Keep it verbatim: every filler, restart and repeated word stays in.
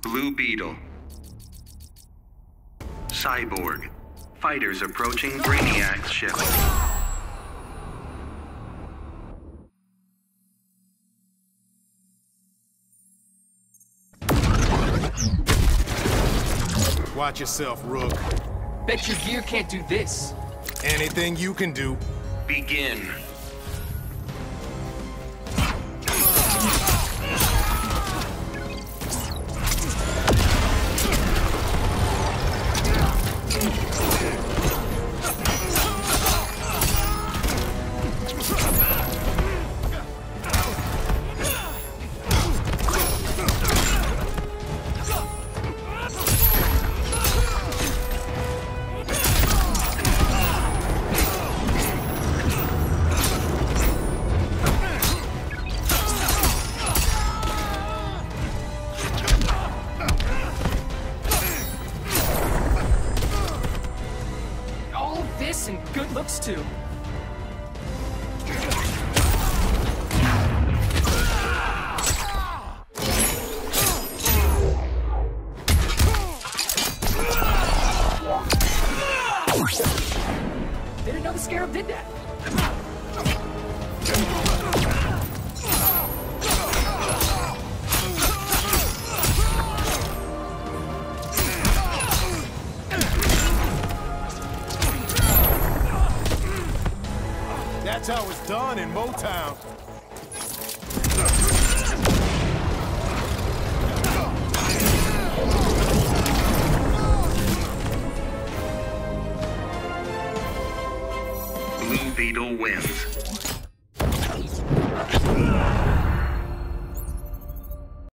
Blue Beetle. Cyborg. Fighters approaching Brainiac's ship. Watch yourself, Rook. Bet your gear can't do this. Anything you can do. Begin. And good looks too. Didn't know the Scarab did that. That's how it's done in Motown. Blue Beetle wins.